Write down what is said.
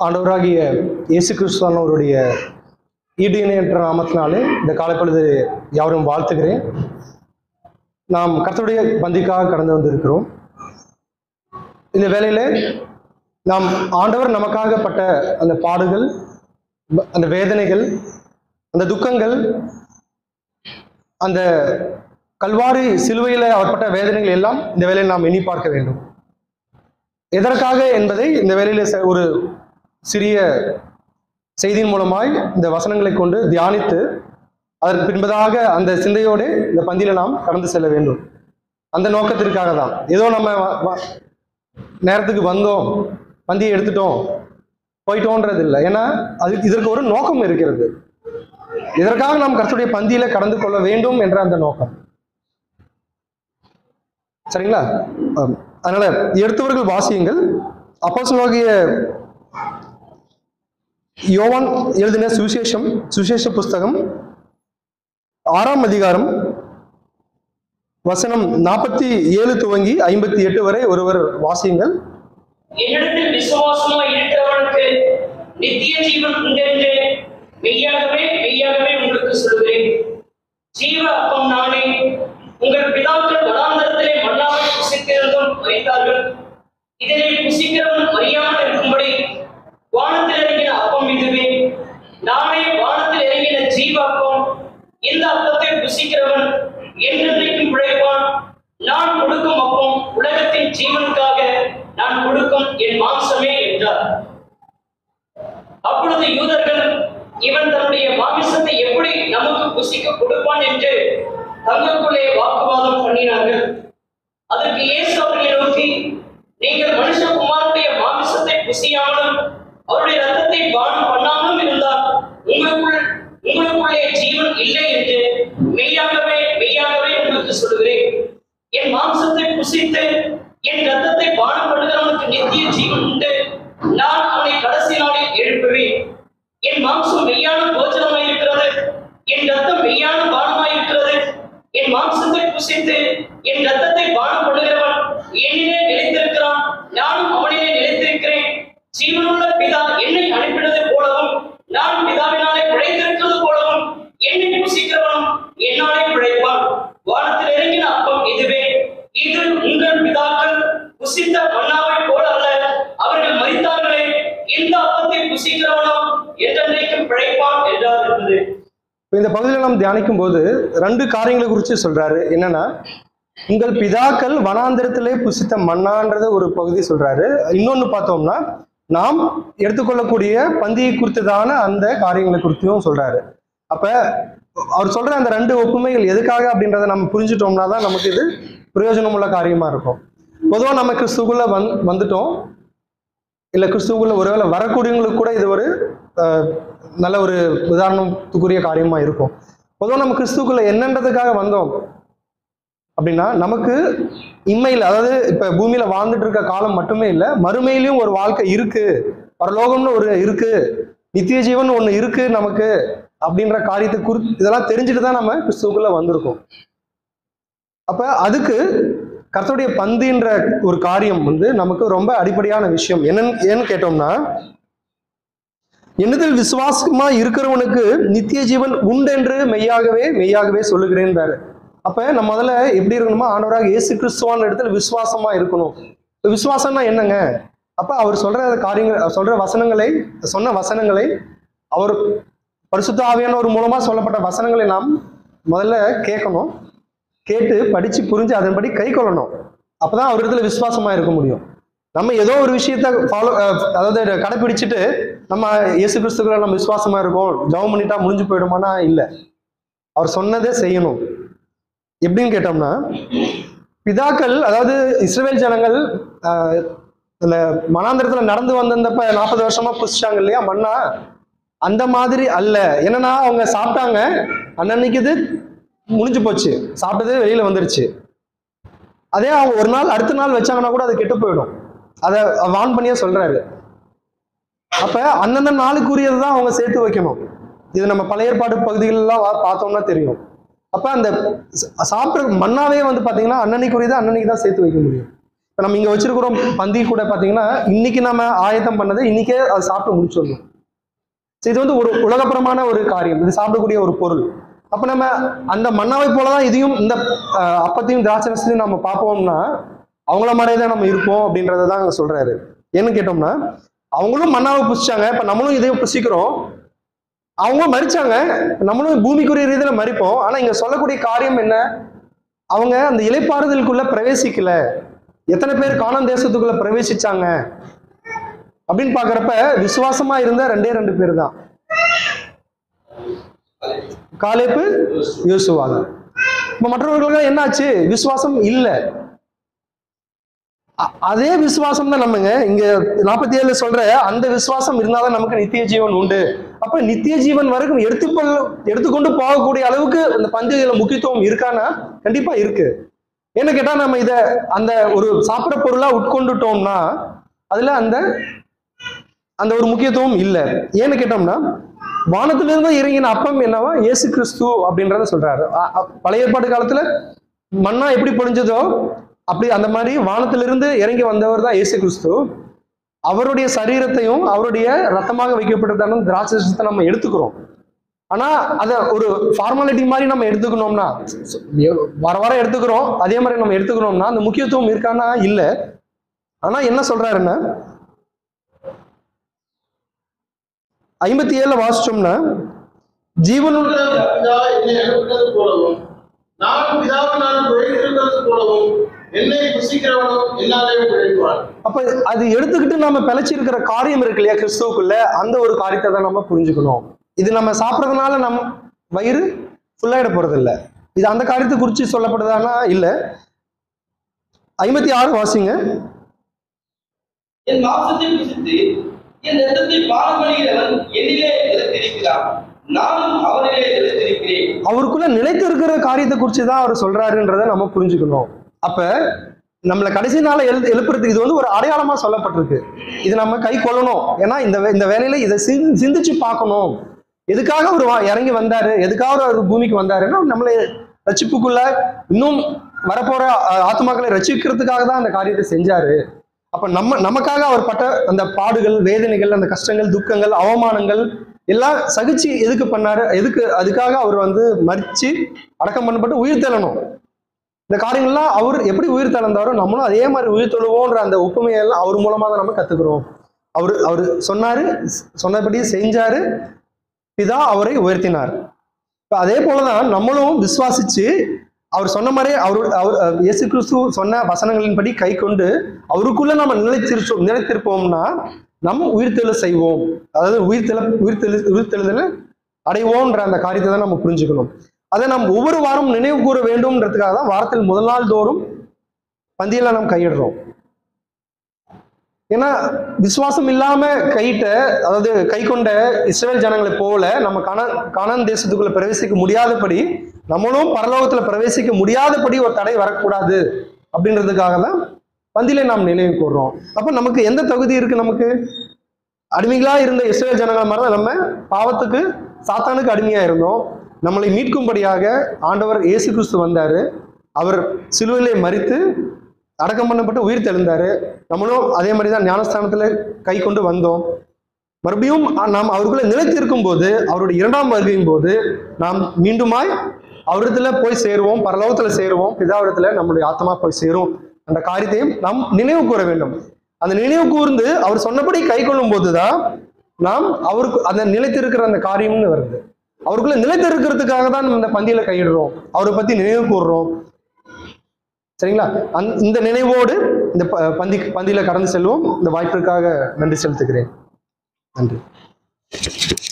ஆண்டவராகிய இயேசு கிறிஸ்துவானவருடைய ஈடு இணையற்ற நாமத்தினாலே இந்த காலைப்பொழுது யாவரும் வாழ்த்துகிறேன். நாம் கர்த்தருடைய பந்திக்காக கடந்து வந்திருக்கிறோம். இந்த வேளையில நாம் ஆண்டவர் நமக்காக பட்ட அந்த பாடுகள், அந்த வேதனைகள், அந்த துக்கங்கள், அந்த கல்வாரி சிலுவையில் அவர் பட்ட வேதனைகள் எல்லாம் இந்த வேளையில் நாம் எண்ணி பார்க்க வேண்டும். எதற்காக என்பதை இந்த வேளையில ஒரு சிறிய செய்தியின் மூலமாய் இந்த வசனங்களை கொண்டு தியானித்து அதற்கு பின்பதாக அந்த சிந்தையோடு இந்த பந்தியில நாம் கடந்து செல்ல வேண்டும். அந்த நோக்கத்திற்காக தான். ஏதோ நம்ம நேரத்துக்கு வந்தோம், பந்தியை எடுத்துட்டோம், போயிட்டோன்றது இல்லை. ஏன்னா இதற்கு ஒரு நோக்கம் இருக்கிறது. இதற்காக நாம் கர்த்தருடைய பந்தியில கடந்து கொள்ள வேண்டும் என்ற அந்த நோக்கம். சரிங்களா? அதனால எடுத்தவர்கள் வாசியுங்கள். அப்போஸ்தலனாகிய யோவான் எழுதின சுவிசேஷ புஸ்தகம் 6ஆம் அதிகாரம் வசனம் 47 துவங்கி 58 வரை ஒருவர் வாசியுங்கள். என்னிடத்தில் விசுவாசமாய் இருக்கிறவனுக்கு நித்திய ஜீவன் உண்டென்று மெய்யாகவே மெய்யாகவே உங்களுக்கு சொல்கிறேன். ஜீவ அப்பம் நானே. உங்கள் பிதாக்கள் வனாந்தரத்திலே மன்னாவை புசித்திருந்தும் மரித்தார்கள். இதனை புசிக்கிறவன் மரியாமல் இருக்கும்படி வானத்தில் இறங்கின அப்பம் இதுவே. நானே வானத்தில் இறங்கின ஜீவ அப்பம். இந்த அப்பத்தை புசிக்கிறவன் என்றென்றைக்கும் பிழைப்பான். நான் கொடுக்கும் அப்பம் உலகத்தின் ஜீவனுக்காக நான் கொடுக்கும் என் மாம்சமே என்றார். அப்பொழுது யூதர்கள், இவன் தன்னுடைய மாமிசத்தை எப்படி நமக்கு புசிக்க கொடுப்பான் என்று தங்களுக்குள்ளே வாக்குவாதம் பண்ணினார்கள். அதற்கு இயேசு அவர்களை நோக்கி, நீங்கள் மனுஷகுமாரனுடைய மாமிசத்தை புசியாமலும் அவருடைய ரத்தத்தை பானம் பண்ணாமலும் இருந்தால் உங்களுக்குள்ளே ஜீவன் இல்லை என்று மெய்யாகவே மெய்யாகவே உங்களுக்கு சொல்கிறேன். என் மாம்சத்தை புசித்து என் ரத்தத்தை பானம் பண்ணுகிறவனுக்கு நித்திய ஜீவன் உண்டு. நான் அவனை கடைசி நாளில் எழுப்புவேன். என் மாம்சம் மெய்யான போஜனமாய் இருக்கிறது, என் ரத்தம் மெய்யான பானமாய் இருக்கிறது. என் மாம்சத்தை புசித்து என் ரத்தத்தை பானம் பண்ணுகிறவன் என்னிலே நிலைத்திருக்கிறான், நானும் அவனிலே நிலைத்திருக்கிறேன். ஜீவனுள்ள பிதா என்னை அனுப்பினது போலவும் நான் பிதாவினாலே பிழைத்திருக்கிறது போலவும் என்னை புசிக்கிறவனும் என்னாலே பிழைப்பான். வானத்தில் இறங்கின அப்பம் இதுவே. இது உங்கள் பிதாக்கள் புசித்த மன்னாவை போல அல்ல, அவர்கள் மரித்தார்களே. இந்த அப்பத்தை புசிக்கிறவனோ என்றென்றைக்கும் பிழைப்பான் என்றார் இருந்தது. இந்த பகுதியில் நாம் தியானிக்கும் போது 2 காரியங்களை குறித்து சொல்றாரு. என்னன்னா, உங்கள் பிதாக்கள் வனாந்திரத்திலே புசித்த மன்னான்றத ஒரு பகுதி சொல்றாரு. இன்னொன்னு பார்த்தோம்னா, நாம் எடுத்துக்கொள்ளக்கூடிய பந்தியை குறித்ததான அந்த காரியங்களை குறித்தும் சொல்றாரு. அப்ப அவர் சொல்ற அந்த 2 ஒப்புமைகள் எதுக்காக அப்படின்றத நம்ம புரிஞ்சுட்டோம்னா தான் நமக்கு இது பிரயோஜனம் உள்ள காரியமா இருக்கும். பொதுவாக நம்ம கிறிஸ்துக்குள்ள வந்துட்டோம், இல்லை கிறிஸ்துக்குள்ள ஒருவேளை வரக்கூடியவங்களுக்கு கூட இது ஒரு நல்ல ஒரு உதாரணத்துக்குரிய காரியமா இருக்கும். பொதுவாக நம்ம கிறிஸ்துக்குள்ள என்னன்றதுக்காக வந்தோம் அப்படின்னா, நமக்கு இம்மையில், அதாவது இப்ப பூமியில வாழ்ந்துட்டு இருக்க காலம் மட்டுமே இல்லை, மறுமையிலையும் ஒரு வாழ்க்கை இருக்கு, பரலோகம்னு ஒரு இருக்கு, நித்திய ஜீவன் ஒண்ணு இருக்கு நமக்கு அப்படின்ற காரியத்தை இதெல்லாம் தெரிஞ்சுட்டு தான் நம்ம கிறிஸ்துக்குள்ள வந்திருக்கோம். அப்ப அதுக்கு கர்த்தருடைய பந்தின்ற ஒரு காரியம் நமக்கு ரொம்ப அடிப்படையான விஷயம். ஏன்னு கேட்டோம்னா, என்னதில் விசுவாசமா இருக்கிறவனுக்கு நித்திய ஜீவன் உண்டென்று மெய்யாகவே மெய்யாகவே சொல்லுகிறேன்றாரு. அப்ப நம்ம முதல்ல எப்படி இருக்கணுமா, ஆண்டவராக இயேசு கிறிஸ்துவான இடத்துல விசுவாசமா இருக்கணும். விசுவாசம்னா என்னங்க? அப்ப அவர் சொல்ற காரியங்கள், சொன்ன வசனங்களை, அவர் பரிசுத்த ஆவியானவர் மூலமா சொல்லப்பட்ட வசனங்களை நாம் முதல்ல கேட்கணும். கேட்டு படிச்சு புரிஞ்சு அதன்படி கை கொள்ளணும். அப்பதான் அவர் இடத்துல விசுவாசமா இருக்க முடியும். நம்ம ஏதோ ஒரு விஷயத்த அதாவது கடைப்பிடிச்சிட்டு நம்ம இயேசு கிறிஸ்துக்குள்ள நம்ம விசுவாசமா இருக்கோம், ஜெபம் பண்ணிட்டா முடிஞ்சு போயிடுமானா இல்லை. அவர் சொன்னதே செய்யணும். எப்படின்னு கேட்டோம்னா, பிதாக்கள், அதாவது இஸ்ரவேல் ஜனங்கள் இந்த மனாந்திரத்துல நடந்து வந்திருந்தப்ப 40 வருஷமா புசிச்சாங்க இல்லையா மன்னா, அந்த மாதிரி அல்ல. என்னன்னா, அவங்க சாப்பிட்டாங்க, அன்னன்னைக்கு இது முடிஞ்சு போச்சு, சாப்பிட்டதே வெளியில வந்துருச்சு. அதே அவங்க ஒரு நாள் அடுத்த நாள் வச்சாங்கன்னா கூட அது கெட்டு போயிடும். அதை வான் பண்ணியே சொல்றாரு. அப்ப அந்தந்த நாளுக்குரியது தான் அவங்க சேர்த்து வைக்கணும். இது நம்ம பழைய ஏற்பாடு பகுதிகளெல்லாம் பார்த்தோம்னா தெரியும். அப்ப அந்த சாப்பிட்ற மன்னாவே பாத்தீங்கன்னா அன்னன்னைக்குரியதை அன்னன்னைக்கு தான் சேர்த்து வைக்க முடியும். இப்போ நம்ம இங்க வச்சிருக்கிறோம் பந்தி கூட பாத்தீங்கன்னா இன்னைக்கு நம்ம ஆயத்தம் பண்ணதை இன்னைக்கே அதை சாப்பிட்டு முடிச்சிடணும். இது வந்து ஒரு உலகப்புறமான ஒரு காரியம், இது சாப்பிடக்கூடிய ஒரு பொருள். அப்ப நம்ம அந்த மன்னாவை போலதான் இதையும் இந்த அப்பத்தையும் திராட்சரசத்தையும் நம்ம பார்ப்போம்னா அவங்கள மாதிரியே தான் நம்ம இருப்போம் அப்படின்றதான் அங்க சொல்றாரு. ஏன்னு கேட்டோம்னா அவங்களும் மன்னாவை புசிச்சாங்க, இப்ப நம்மளும் இதையும் புசிக்கிறோம். அவங்க மறிச்சாங்க, நம்மளும் பூமிக்குரிய ரீதியில மறிப்போம். ஆனா இங்க சொல்லக்கூடிய காரியம் என்ன, அவங்க அந்த இளைப்பாறுதலுக்குள்ள பிரவேசிக்கல. எத்தனை பேர் கானான் தேசத்துக்குள்ள பிரவேசிச்சாங்க அப்படின்னு பாக்குறப்ப விசுவாசமா இருந்த 2 பேர் தான், காலேப்பு, யோசுவா. இப்ப மற்றவர்களுக்கு என்ன ஆச்சு, விசுவாசம் இல்ல. அதே விசுவாசம் தான் நம்மங்க இங்க 47 சொல்ற அந்த விசுவாசம் இருந்தாதான் நமக்கு நித்திய ஜீவன் உண்டு. அப்ப நித்திய ஜீவன் வரைக்கும் எடுத்துக்கொண்டு போகக்கூடிய அளவுக்கு அந்த பந்தியில முக்கியத்துவம் இருக்கான்னா கண்டிப்பா இருக்கு. என்ன கேட்டா நம்ம இத அந்த ஒரு சாப்பிட பொருளா உட்கொண்டுட்டோம்னா அதுல அந்த அந்த ஒரு முக்கியத்துவம் இல்லை. ஏன்னு கேட்டோம்னா வானத்திலிருந்து இறங்கின அப்பம் என்னவா, இயேசு கிறிஸ்து அப்படின்றத சொல்றாரு. பழைய ஏற்பாடு காலத்துல மன்னா எப்படி பொழிஞ்சதோ அப்படி அந்த மாதிரி வானத்திலிருந்து இறங்கி வந்தவர் தான் இயேசு கிறிஸ்து. அவருடைய சரீரத்தையும் அவருடைய ரத்தமாக வைக்கப்பட்டதான திராட்சரசத்தை நம்ம எடுத்துக்கிறோம். ஆனா அத ஒரு ஃபார்மாலிட்டி மாதிரி நம்ம எடுத்துக்கணும்னா வர வர எடுத்துக்கிறோம், அதே மாதிரி நம்ம எடுத்துக்கணும்னா அந்த முக்கியத்துவம் இருக்கான்னா இல்ல. ஆனா என்ன சொல்றாருன்னா 57 வாசிச்சோம்னா ஜீவனுள்ள அப்ப அது எடுத்துக்கிட்டு நம்ம பிழைச்சிருக்கிற காரியம் இருக்கு இல்லையா கிறிஸ்துவுக்குள்ள, அந்த ஒரு காரியத்தை தான் நம்ம புரிஞ்சுக்கணும். இது நம்ம சாப்பிட்றதுனால நம்ம வயிறு ஃபுல்லாயிட போறது இல்லை. இது அந்த காரியத்தை குறித்து சொல்லப்படுதானா இல்ல. 56 வாசிங்க. என் மாம்சத்தை புசித்து என் இரத்தத்தை பானம் பண்ணுகிறவன் என்னிலே நிலைத்திருக்கிறான், நானும் அவனிலே நிலைத்திருக்கிறேன். அவருக்குள்ள நிலைத்து இருக்கிற காரியத்தை குறித்து தான் அவர் சொல்றாருன்றதை நம்ம புரிஞ்சுக்கணும். அப்ப நம்மளை கடைசி நாளை எழுப்புறதுக்கு இது வந்து ஒரு அடையாளமா சொல்லப்பட்டிருக்கு. இது நம்ம கை கொள்ளணும். ஏன்னா இந்த வேலையில இதை சிந்திச்சு பார்க்கணும். எதுக்காக அவர் இறங்கி வந்தாரு, எதுக்காக அவர் பூமிக்கு வந்தாருன்னா நம்மளை ரட்சிப்புக்குள்ள இன்னும் வரப்போற ஆத்மாக்களை ரட்சிக்கிறதுக்காக தான் அந்த காரியத்தை செஞ்சாரு. அப்ப நமக்காக அவர் பட்ட அந்த பாடுகள், வேதனைகள், அந்த கஷ்டங்கள், துக்கங்கள், அவமானங்கள் எல்லாம் சகிச்சு எதுக்கு பண்ணாரு, அதுக்காக அவர் வந்து மரிச்சு அடக்கம் பண்ணப்பட்டு உயிர் தெழணும். இந்த காரியங்கள்லாம் அவர் எப்படி உயிர் தெழுந்தாரோ நம்மளும் அதே மாதிரி உயிர் தொழுவோன்ற அந்த ஒப்புமையெல்லாம் அவர் மூலமா தான் நம்ம கத்துக்கிறோம். அவர் சொன்னாரு, சொன்னபடி செஞ்சாரு, பிதா அவரை உயர்த்தினார். இப்ப அதே போலதான் நம்மளும் விசுவாசிச்சு அவர் சொன்ன மாதிரி அவர் இயேசு கிறிஸ்து சொன்ன வசனங்களின்படி கை கொண்டு அவருக்குள்ள நம்ம நிலைத்திருப்போம்னா நம்ம உயிர்த்தெழு செய்வோம். அதாவது உயிர்த்தெழுதலை அடைவோம்ன்ற அந்த காரியத்தை தான் நம்ம புரிஞ்சுக்கணும். அதை நம்ம ஒவ்வொரு வாரம் நினைவு கூற வேண்டும்ன்றதுக்காக தான் வாரத்தில் முதல் நாள் தோறும் பந்தியில நம்ம கையிடுறோம். ஏன்னா விசுவாசம் இல்லாம அதாவது கை கொண்ட இஸ்ரவேல் ஜனங்களை போல நம்ம கானான் தேசத்துக்குள்ள பிரவேசிக்க முடியாதபடி, நம்மளும் பரலோகத்துல பிரவேசிக்க முடியாதபடி ஒரு தடை வரக்கூடாது அப்படின்றதுக்காக தான் பந்தியில நாம் நினைவு கூறுறோம். அப்ப நமக்கு எந்த தகுதி இருக்கு, நமக்கு அடிமைகளா இருந்த இஸ்ரவேல் ஜனங்களை மாதிரி தான் நம்ம பாவத்துக்கு சாத்தானுக்கு அடிமையா இருந்தோம். நம்மளை மீட்கும்படியாக ஆண்டவர் இயேசு கிறிஸ்து வந்தாரு. அவர் சிலுவையிலே மரித்து அடக்கம் பண்ணப்பட்டு உயிர் தெழுந்தாரு. நம்மளும் அதே மாதிரி தான் ஞானஸ்தானத்துல கை கொண்டு வந்தோம். மறுபடியும் நாம் அவருக்குள்ள நிலைத்திருக்கும் போது அவருடைய 2ஆம் வருகையின் போது நாம் மீண்டுமாய் அவரிடத்துல போய் சேருவோம், பரலோகத்துல சேருவோம், பிதாவிடத்துல நம்முடைய ஆத்மா போய் சேரும். அந்த காரியத்தையும் நாம் நினைவு கூற வேண்டும். அந்த நினைவு கூர்ந்து அவர் சொன்னபடி கை கொள்ளும் போதுதான் நாம் அவருக்கு அந்த நிலைத்திருக்கிற அந்த காரியம்னு வருது. அவருக்குள்ள நிலைத்திருக்கிறதுக்காக தான் நம்ம இந்த பந்தியில கையிடுறோம், அவரை பத்தி நினைவு கூறுறோம். சரிங்களா? இந்த நினைவோடு இந்த பந்தியில கடந்து செல்வோம். இந்த வாய்ப்பிற்காக நன்றி செலுத்துகிறேன். நன்றி.